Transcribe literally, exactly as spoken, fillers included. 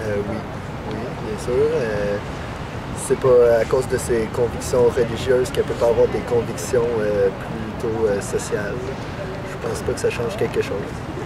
Euh, oui, oui, bien sûr. Euh, c'est pas à cause de ses convictions religieuses qu'elle peut pas avoir des convictions euh, plutôt euh, sociales. Je pense pas que ça change quelque chose.